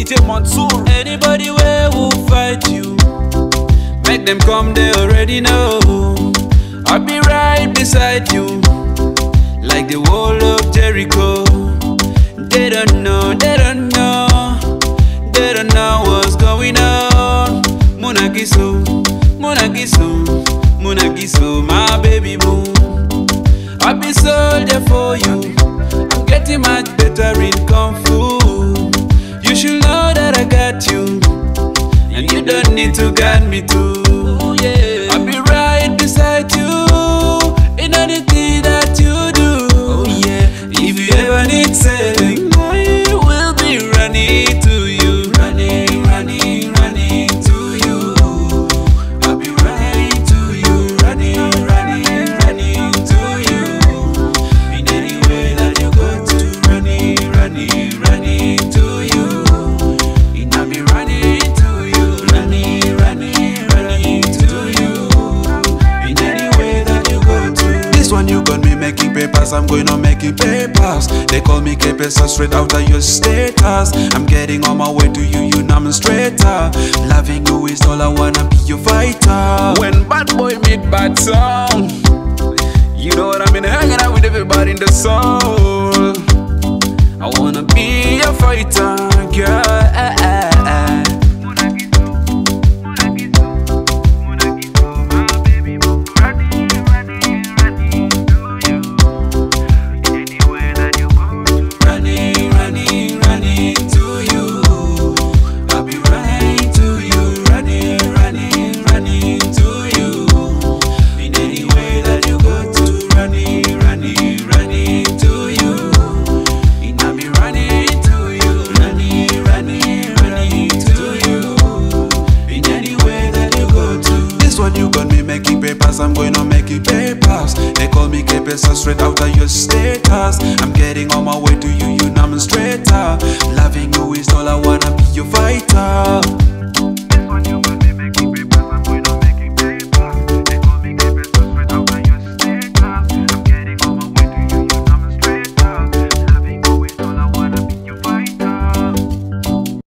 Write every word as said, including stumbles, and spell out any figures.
J Mansour. Anybody where will fight you, make them come, they already know. I'll be right beside you, like the wall of Jericho. They don't know, they don't know, they don't know what's going on. Munagiso, Munagiso, Munagiso, my baby boo. I'll be soldier for you. I'm getting much better in Kung Fu. You should know that I got you, and you don't need to guide me too. Yeah. I'll be right beside you in anything that you do. Oh yeah. If you ever need saving, I will be running to you, running, running, running to you. I'll be running to you, running, running, running to you. In any way that you go to, running, running, running to you. And I'll be running to you, running, running, running to you. In any way that you go to. This one you got me making papers, I'm going on making papers. They call me K-Pesa straight out of your status. I'm getting on my way to you, you know I'm straighter. Loving you is all I wanna be your fighter. When bad boy make bad song, you know what I mean, hanging out with everybody in the soul. I wanna be your fighter, girl. I'm going on making papers. They call me K-Pesa straight out of your status. I'm getting on my way to you, you know I'm straighter. Loving you is all I wanna be your fighter.